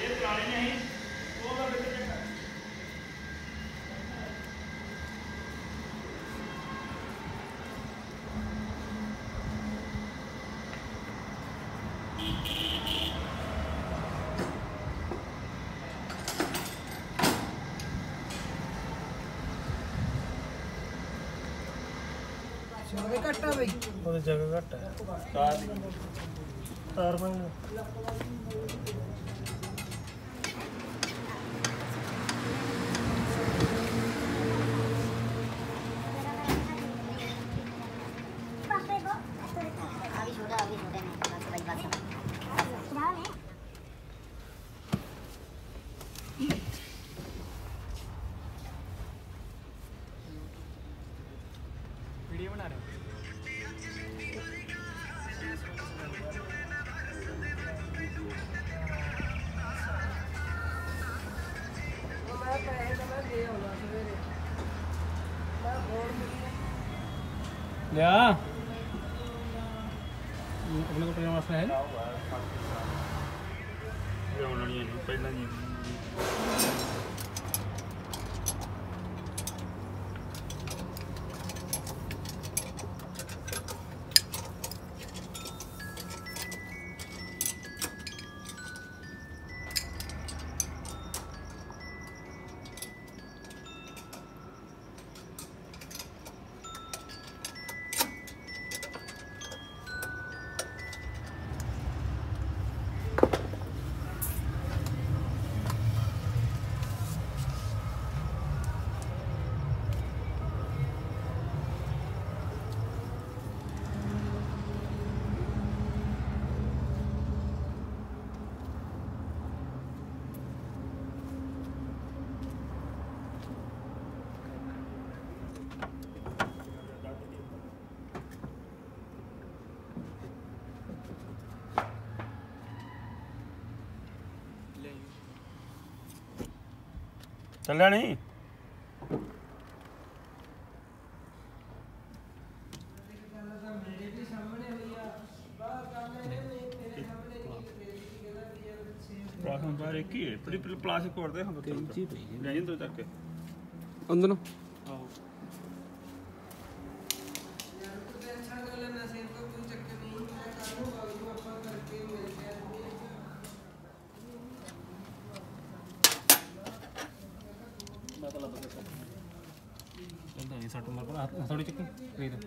घट है बई जगह घट है तार बन वीडियो बना रहे या अपने को प्रेम वास्ते है पहला नहीं चलिया नहीं बाहर एक ही है प्लास्टिक कोड दे हम ले दो तक अंदर नो सट मार पर थोड़ी चिकन दे दो